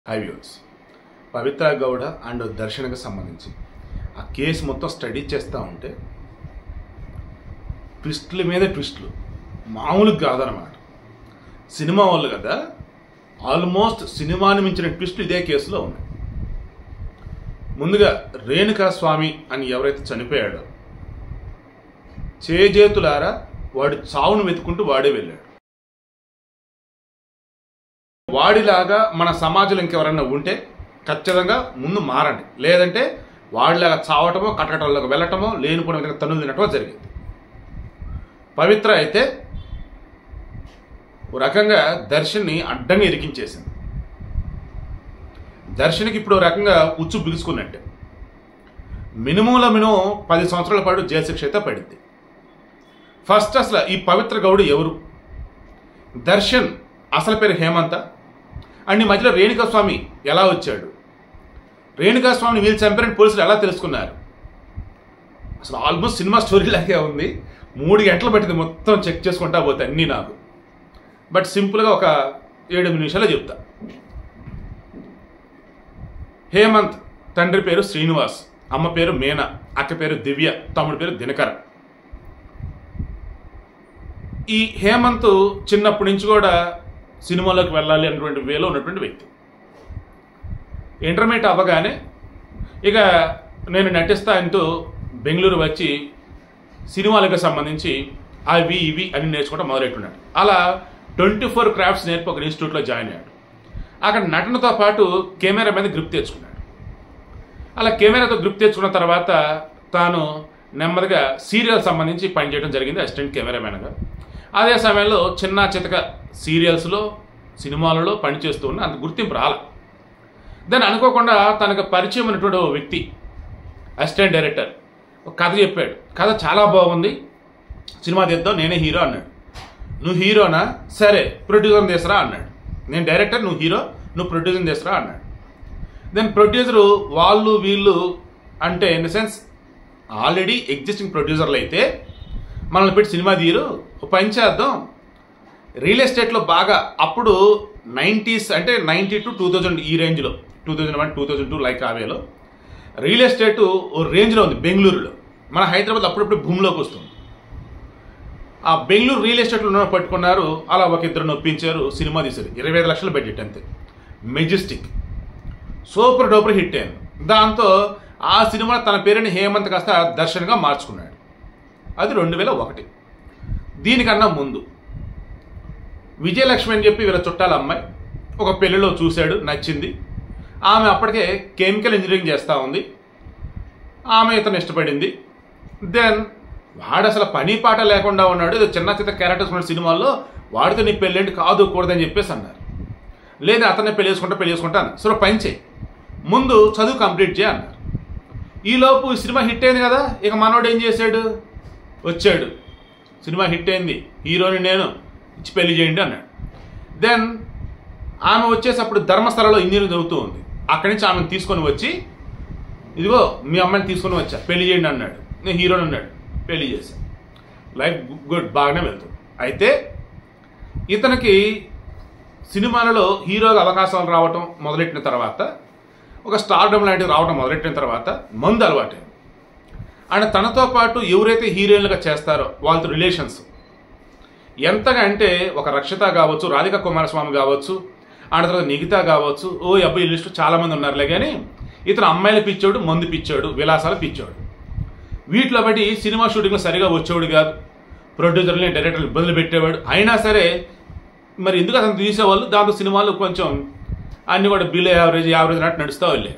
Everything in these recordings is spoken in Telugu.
High viewers, Pavitra Gowda and దర్శన్కి సంబంధించి ఆ కేసు మొత్తం స్టడీ చేస్తూ ఉంటే ట్విస్టుల మీద ట్విస్టులు మామూలుగా కాదనమాట. సినిమా వాళ్ళు కదా, ఆల్మోస్ట్ సినిమాని మించిన ట్విస్టులు ఇదే కేసులో ఉన్నాయి. ముందుగా రేణుకా స్వామి అని ఎవరైతే చనిపోయాడో చేజేతులారా వాడు చావును వెతుకుంటూ వాడే వెళ్ళాడు. వాడిలాగా మన సమాజంలో ఇంకెవరన్నా ఉంటే ఖచ్చితంగా ముందు మారండి, లేదంటే వాడిలాగా చావటమో కట్టడంలోకి వెళ్ళటమో లేనిపోయిన విధంగా తన్నులు తినటమో జరిగింది. పవిత్ర అయితే ఓ రకంగా దర్శన్ని అడ్డంగా ఇరికించేసింది. దర్శన్కి ఇప్పుడు ఓ రకంగా ఉచ్చు బిగుసుకున్నట్టే. మినిమంలో మినిమం 10 సంవత్సరాల పాటు జైలు శిక్ష అయితే పడింది. ఫస్ట్ అసలు ఈ పవిత్ర గౌడ్ ఎవరు? దర్శన్ అసలు పేరు హేమంత అండ్ ఈ మధ్యలో రేణుకా స్వామి ఎలా వచ్చాడు? రేణుకా స్వామిని వీళ్ళు చంపారని పోలీసులు ఎలా తెలుసుకున్నారు? అసలు ఆల్మోస్ట్ సినిమా స్టోరీ లాగే ఉంది. 3 గంటలు పట్టింది మొత్తం చెక్ చేసుకుంటా పోతే అన్నీ నాకు. బట్ సింపుల్గా ఒక 7 నిమిషాలు చెప్తా. హేమంత్ తండ్రి పేరు శ్రీనివాస్, అమ్మ పేరు మీనా, అక్క పేరు దివ్య, తమ్ముడి పేరు దినకర్. ఈ హేమంత్ చిన్నప్పటి నుంచి కూడా సినిమాలోకి వెళ్ళాలి అన్నటువంటి వేలో ఉన్నటువంటి వ్యక్తి. ఇంటర్మీడియట్ అవ్వగానే ఇక నేను నటిస్తా అంటూ బెంగళూరు వచ్చి సినిమాలకు సంబంధించి అవి ఇవి అని నేర్చుకుంటూ మొదలెట్టున్నాడు. అలా 24 క్రాఫ్ట్స్ నేర్పి ఒక ఇన్స్టిట్యూట్లో జాయిన్ అయ్యాడు. అక్కడ నటనతో పాటు కెమెరా మీద గ్రిప్ తెచ్చుకున్నాడు. అలా కెమెరాతో గ్రిప్ తెచ్చుకున్న తర్వాత తాను నెమ్మదిగా సీరియల్ సంబంధించి పనిచేయడం జరిగింది, అసిస్టెంట్ కెమెరామెన్గా. అదే సమయంలో చిన్న చితక సీరియల్స్లో సినిమాలలో పనిచేస్తూ ఉన్న అంత గుర్తింపు రాల. దాన్ని అనుకోకుండా తనకు పరిచయం ఉన్నటువంటి ఓ వ్యక్తి అసిస్టెంట్ డైరెక్టర్ ఒక కథ చెప్పాడు. కథ చాలా బాగుంది, సినిమా తీద్దాం, నేనే హీరో అన్నాడు. నువ్వు హీరోనా? సరే ప్రొడ్యూసర్ తీసురా అన్నాడు. నేను డైరెక్టర్, నువ్వు హీరో, నువ్వు ప్రొడ్యూసర్ తీసురా అన్నాడు. దెన్ ప్రొడ్యూసరు వాళ్ళు వీళ్ళు అంటే in the sense already existing ప్రొడ్యూసర్లు అయితే మనల్ని పెట్టి సినిమా తీయరు, పని చేద్దాం. రియల్ ఎస్టేట్లో బాగా అప్పుడు 90s అంటే 90 to 2000 ఈ రేంజ్లో, 2001 2002 లైక్ ఆవేలో రియల్ ఎస్టేట్ ఓ రేంజ్లో ఉంది బెంగళూరులో. మన హైదరాబాద్ అప్పుడప్పుడు భూమిలోకి వస్తుంది. ఆ బెంగళూరు రియల్ ఎస్టేట్లో పట్టుకున్నారు. అలా ఒక ఇద్దరు ఒప్పించారు, సినిమా తీశారు. 25 లక్షల బడ్జెట్ అంతే. మెజెస్టిక్ సూపర్ డూపర్ హిట్ అయింది. దాంతో ఆ సినిమా తన పేరుని హేమంత్ కాస్త దర్శన్గా మార్చుకున్నాడు. అది 2001. దీనికన్నా ముందు విజయలక్ష్మి అని చెప్పి వీళ్ళ చుట్టాల అమ్మాయి ఒక పెళ్లిలో చూశాడు, నచ్చింది. ఆమె అప్పటికే కెమికల్ ఇంజనీరింగ్ చేస్తూ ఉంది. ఆమె ఇతను ఇష్టపడింది. దెన్ వాడు అసలు పని పాట లేకుండా ఉన్నాడు, ఏదో చిన్న చిన్న క్యారెక్టర్స్ ఉన్న సినిమాల్లో వాడితో నీ పెళ్ళేంటి కాదు కూడదని చెప్పేసి అన్నారు. లేదా అతన్ని పెళ్లి చేసుకుంటాను, సో పని చేయి, ముందు చదువు కంప్లీట్ చేయి అన్నారు. ఈలోపు సినిమా హిట్ అయింది కదా, ఇక మనోడు ఏం చేశాడు, వచ్చాడు, సినిమా హిట్ అయింది, హీరోని నేను ఇచ్చి పెళ్లి చేయండి అన్నాడు. దెన్ ఆమె వచ్చేసి అప్పుడు ధర్మస్థలలో ఇంజనీరింగ్ చదువుతూ ఉంది. అక్కడి నుంచి ఆమెను తీసుకొని వచ్చి, ఇదిగో మీ అమ్మాయిని తీసుకొని వచ్చా, పెళ్లి చేయండి అన్నాడు. నేను హీరోని అన్నాడు, పెళ్లి చేశాను. లైఫ్ గుడ్, బాగానే వెళ్తుంది. అయితే ఇతనికి సినిమాలలో హీరోగా అవకాశాలు రావటం మొదలెట్టిన తర్వాత, ఒక స్టార్డమ్ లాంటివి రావటం మొదలెట్టిన తర్వాత మందు అలవాటే. అండ్ తనతో పాటు ఎవరైతే హీరోయిన్లుగా చేస్తారో వాళ్ళతో రిలేషన్స్ ఎంతగా అంటే, ఒక రక్షిత కావచ్చు, రాధికా కుమారస్వామి కావచ్చు, అండ్ తర్వాత నిఖిత కావచ్చు, ఓ అబ్బాయి లిస్టు చాలామంది ఉన్నారులే. కానీ ఇతను అమ్మాయిలు పిచ్చోడు, మందు పిచ్చోడు, విలాసాలు పిచ్చోడు. వీటిలో బట్టి సినిమా షూటింగ్లో సరిగా వచ్చేవాడు కాదు, ప్రొడ్యూసర్ని డైరెక్టర్లు ఇబ్బందులు పెట్టేవాడు. అయినా సరే మరి ఎందుకు అతను తీసేవాళ్ళు, దాంతో సినిమాలు కొంచెం అన్ని కూడా బిలో యావరేజ్ అన్నట్టు నడుస్తూ వెళ్ళే.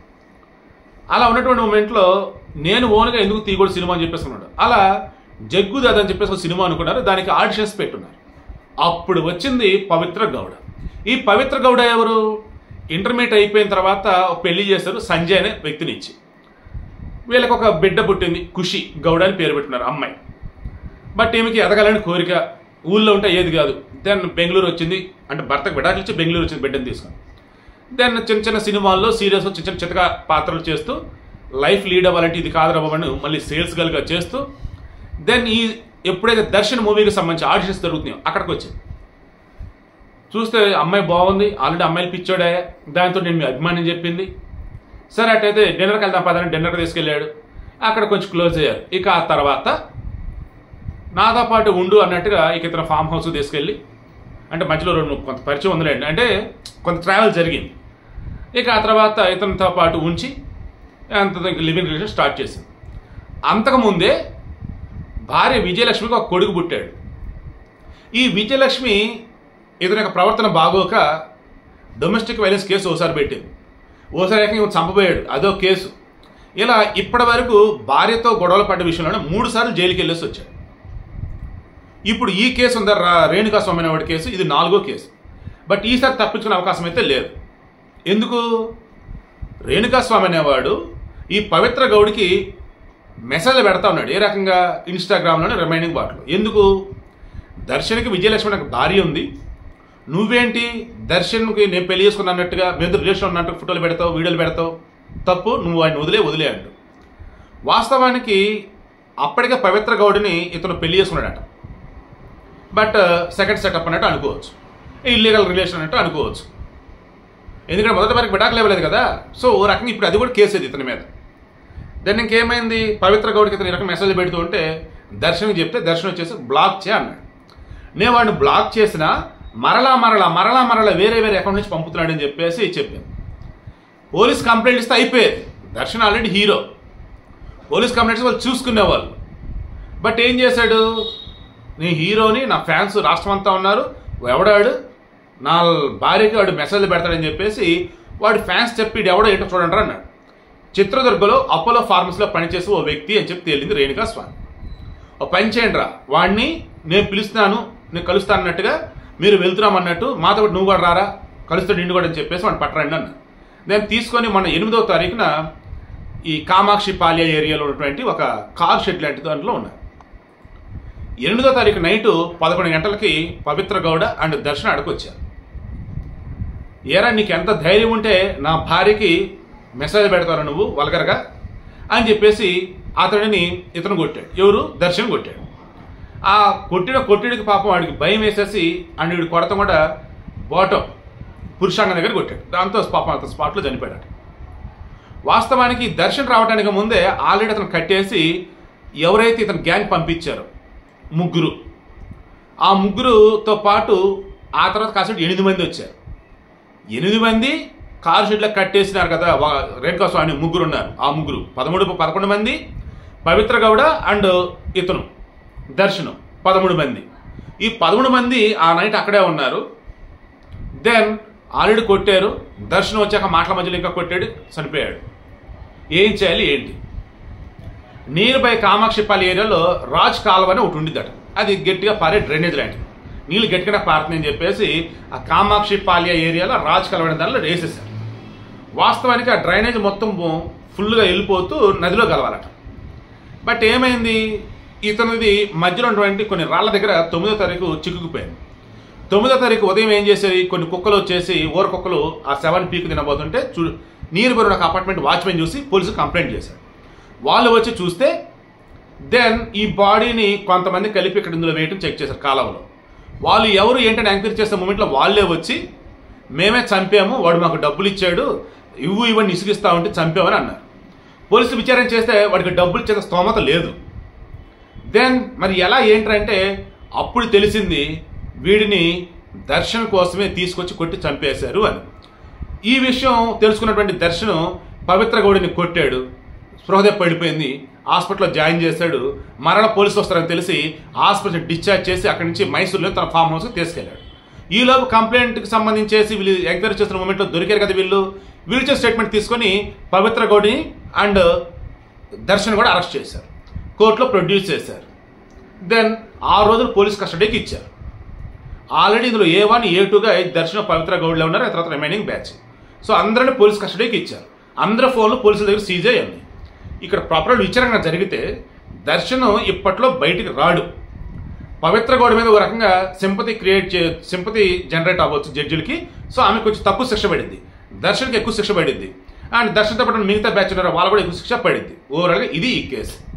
అలా ఉన్నటువంటి మూమెంట్లో నేను ఓన్గా ఎందుకు తీయకూడదు సినిమా అని చెప్పేస్తున్నాడు. అలా జగ్గుదాద్ అని చెప్పేసి ఒక సినిమా అనుకున్నారు, దానికి ఆడిషన్స్ పెట్టున్నారు. అప్పుడు వచ్చింది పవిత్ర గౌడ. ఈ పవిత్ర గౌడ ఎవరు? ఇంటర్మీడియట్ అయిపోయిన తర్వాత పెళ్లి చేశారు సంజయ్ అనే వ్యక్తిని ఇచ్చి. వీళ్ళకి ఒక బిడ్డ పుట్టింది, ఖుషి గౌడ అని పేరు పెట్టుకున్నారు అమ్మాయి. బట్ ఈమెకి ఎదగాలని కోరిక, ఊళ్ళో ఉంటే ఏది కాదు. దెన్ బెంగళూరు వచ్చింది, అంటే భర్తకు విడాకులు ఇచ్చి బెంగళూరు వచ్చింది బిడ్డను తీసుకొని. దెన్ చిన్న చిన్న సినిమాల్లో సీరియల్స్ చిన్న చిన్న చితగా పాత్రలు చేస్తూ లైఫ్ లీడ్ అవ్వాలంటే ఇది కాదు రవ్వని మళ్ళీ సేల్స్ గర్ల్గా చేస్తూ, దెన్ ఈ ఎప్పుడైతే దర్శన్ మూవీకి సంబంధించి ఆడిషన్స్ జరుగుతున్నాయో అక్కడికి వచ్చింది. చూస్తే అమ్మాయి బాగుంది, ఆల్రెడీ అమ్మాయిలు పిచ్చోడే, దాంతో నేను మీ అభిమానం చెప్పింది. సరే అట్టయితే డిన్నర్కి వెళ్దాం పదని డిన్నర్కి తీసుకెళ్ళాడు. అక్కడ కొంచెం క్లోజ్ అయ్యారు. ఇక ఆ తర్వాత నాతో పాటు ఉండు అన్నట్టుగా ఇక ఇతను ఫామ్ హౌస్ తీసుకెళ్ళి, అంటే మధ్యలో కొంత పరిచయం ఉందిలేండి, అంటే కొంత ట్రావెల్ జరిగింది. ఇక ఆ తర్వాత ఇతనితో పాటు ఉంచి అంత లివింగ్ రిలేషన్ స్టార్ట్ చేసింది. అంతకుముందే భార్య విజయలక్ష్మికి ఒక కొడుకు పుట్టాడు. ఈ విజయలక్ష్మి ఇతని యొక్క ప్రవర్తన బాగోక డొమెస్టిక్ వైలెన్స్ కేసు ఓసారి పెట్టింది, ఓసారి ఏకంగా చంపబోయాడు, అదో కేసు. ఇలా ఇప్పటి వరకు భార్యతో గొడవలు పడ్డ విషయంలోనే 3 సార్లు జైలుకి వెళ్ళేసి వచ్చాడు. ఇప్పుడు ఈ కేసు ఉందా రేణుకా స్వామి అనేవాడి కేసు, ఇది 4వ కేసు. బట్ ఈసారి తప్పించుకునే అవకాశం అయితే లేదు. ఎందుకు? రేణుకా స్వామి అనేవాడు ఈ పవిత్ర గౌడికి మెసేజ్లు పెడతా ఉన్నాడు. ఏ రకంగా? ఇన్స్టాగ్రామ్లోనే రిమైనింగ్ వాటిలో. ఎందుకు? దర్శన్కి విజయలక్ష్మి నాకు భార్య ఉంది, నువ్వేంటి దర్శన్కి నేను పెళ్లి చేసుకుని అన్నట్టుగా మీద రిలేషన్ ఉన్నట్టు ఫోటోలు పెడతావు, వీడియోలు పెడతావు, తప్పు, నువ్వు ఆయన వదిలే అంటూ. వాస్తవానికి అప్పటికే పవిత్ర గౌడిని ఇతను పెళ్లి చేసుకున్నాడట. బట్ సెకండ్ సెటప్ అన్నట్టు అనుకోవచ్చు, ఇల్లీగల్ రిలేషన్ అన్నట్టు అనుకోవచ్చు. ఎందుకంటే మొదటి వరకు విడాకులు ఇవ్వలేదు కదా. సో ఓ రకంగా ఇప్పుడు అది కూడా కేసేది ఇతని మీద. దాన్ని ఇంకేమైంది, పవిత్ర గౌడికి ఇతను ఈ రకం మెసేజ్ పెడుతూ ఉంటే దర్శన్కి చెప్తే దర్శన్ వచ్చేసి బ్లాక్ చేయ అన్నాడు. నేను వాడిని బ్లాక్ చేసినా మరలా వేరే అకౌంట్ నుంచి పంపుతున్నాడని చెప్పేసి చెప్పాను. పోలీస్ కంప్లైంట్ ఇస్తే అయిపోయేది. Darshan already hero, police complaints వాళ్ళు చూసుకునేవాళ్ళు. బట్ ఏం చేశాడు, నీ హీరోని నా ఫ్యాన్స్ రాష్ట్రం అంతా ఉన్నారు, ఎవడాడు నా భార్యకి వాడు మెసేజ్లు పెడతాడని చెప్పేసి వాడు ఫ్యాన్స్ చెప్పి ఎవడో ఏంటో చూడండి అన్నాడు. చిత్రదుర్గలో అపోలో ఫార్మసీలో పనిచేసి ఓ వ్యక్తి అని చెప్పి తేలింది రేణుకా స్వామి. ఓ పని చేయండి రా, వాడిని నేను పిలుస్తాను, నేను కలుస్తాను అన్నట్టుగా, మీరు వెళ్తున్నామన్నట్టు మాతో నువ్వు కూడా రారా, కలుస్తాడు నిండు కూడా అని చెప్పేసి వాడిని పట్టరండి అన్న. నేను తీసుకొని మొన్న 8వ తారీఖున ఈ కామాక్షి పాల్య ఏరియాలో ఉన్నటువంటి ఒక కార్ షెడ్ లాంటి దాంట్లో ఉన్నారు. 8వ తారీఖు నైటు 11 గంటలకి పవిత్ర గౌడ అండ్ దర్శన్ అడకొచ్చారు. ఏరా నీకు ఎంత ధైర్యం ఉంటే నా భార్యకి మెసేజ్ పెడతారా నువ్వు వల్గరగా అని చెప్పేసి అతడిని ఇతను కొట్టాడు. ఎవరు? దర్శన్ కొట్టాడు. ఆ కొట్టిడికి పాపం వాడికి భయం వేసేసి అండ్ వీడు కొడతాం కూడా బాటం పురుషాంగం దగ్గర కొట్టాడు. దాంతో పాపం అతను స్పాట్లో చనిపోయాడు. వాస్తవానికి దర్శన్ రావడానికి ముందే ఆల్రెడీ అతను కట్టేసి ఎవరైతే ఇతను గ్యాంగ్ పంపించారో 3, ఆ 3తో పాటు ఆ తర్వాత కాసేపు 8 మంది వచ్చారు. 8 మంది కారు షెడ్లో కట్టేసినారు కదా రేణుకా స్వామి, 3 ఉన్నారు. ఆ 3 11 మంది, పవిత్ర గౌడ అండ్ ఇతను దర్శనం 13 మంది. ఈ 13 మంది ఆ నైట్ అక్కడే ఉన్నారు. దెన్ ఆల్రెడీ కొట్టారు. దర్శనం వచ్చాక మాటల మధ్యలో ఇంకా కొట్టాడు, చనిపోయాడు. ఏం చేయాలి ఏంటి? నియర్ బై కామాక్షిపాలి ఏరియాలో రాజ్ కాలువ అని ఒకటి ఉండిద్దట. అది గట్టిగా పారే డ్రైనేజ్ లాంటిది, నీళ్ళు గట్టిగా పారుతుందని చెప్పేసి ఆ కామాక్షిపాల్య ఏరియాలో రాజ్ కాలువ అనే దానిలో వేసేసారు. వాస్తవానికి ఆ డ్రైనేజ్ మొత్తం ఫుల్గా వెళ్ళిపోతూ నదిలో కలవాలట. బట్ ఏమైంది, ఇతనిది మధ్యలో ఉన్నటువంటి కొన్ని రాళ్ల దగ్గర 9వ తారీఖు చిక్కుకుపోయింది. 9వ తారీఖు ఉదయం ఏం చేసేది, కొన్ని కుక్కలు వచ్చేసి ఊర కుక్కలు ఆ శవాన్ని పీకు తినబోతుంటే నీరు బరువు ఒక అపార్ట్మెంట్ వాచ్మెన్ చూసి పోలీసులు కంప్లైంట్ చేశారు. వాళ్ళు వచ్చి చూస్తే దెన్ ఈ బాడీని కొంతమంది కలిపి ఇక్కడ ఇందులో వేయటం చెక్ చేశారు కాలువలో. వాళ్ళు ఎవరు ఏంటని ఎంక్వైరీ చేసే మూమెంట్లో వాళ్ళే వచ్చి మేమే చంపాము, వాడు మాకు డబ్బులు ఇచ్చాడు, ఇవన్నీ ఇసుగిస్తా ఉంటే చంపామని అన్నారు. పోలీసులు విచారణ చేస్తే వాడికి డబ్బులు ఇచ్చే స్తోమత లేదు. దెన్ మరి ఎలా ఏంటంటే అప్పుడు తెలిసింది వీడిని దర్శన్ కోసమే తీసుకొచ్చి కొట్టి చంపేశారు అని. ఈ విషయం తెలుసుకున్నటువంటి దర్శనం పవిత్ర గౌడిని కొట్టాడు, స్పృహ పడిపోయింది, హాస్పిటల్లో జాయిన్ చేశాడు. మరణ పోలీసులు వస్తారని తెలిసి హాస్పిటల్ డిశ్చార్జ్ చేసి అక్కడి నుంచి మైసూరులో తన ఫామ్ హౌస్కి తీసుకెళ్లాడు. ఈలోపు కంప్లైంట్కి సంబంధించేసి వీళ్ళు ఎంక్వైరీ చేస్తున్న మూమెంట్లో దొరికారు కదా వీళ్ళు ఇచ్చే స్టేట్మెంట్ తీసుకొని పవిత్ర గౌడిని అండ్ దర్శన్ కూడా అరెస్ట్ చేశారు, కోర్టులో ప్రొడ్యూస్ చేశారు. దెన్ 6 రోజులు పోలీస్ కస్టడీకి ఇచ్చారు. ఆల్రెడీ ఇందులో A1, A2గా దర్శనం పవిత్ర గౌడ్లో ఉన్నారు, ఆ తర్వాత రిమైనింగ్ బ్యాచ్. సో అందరినీ పోలీస్ కస్టడీకి ఇచ్చారు. అందరి ఫోన్లు పోలీసుల దగ్గర సీజ్ అయ్యి ఉన్నాయి. ఇక్కడ ప్రాపర్ విచారణ జరిగితే దర్శనం ఇప్పట్లో బయటికి రాడు. పవిత్ర గౌడ్ మీద ఒక రకంగా సింపతి జనరేట్ అవ్వచ్చు జడ్జిలకి. సో ఆమెకు కొంచెం తక్కువ శిక్ష పడింది, దర్శన్కి ఎక్కువ శిక్ష పడింది. అండ్ దర్శన్తో పాటు మిగతా బ్యాచ్ ఉన్నారు వాళ్ళు కూడా ఎక్కువ శిక్ష పడింది. ఓవరాల్గా ఇది ఈ కేసు.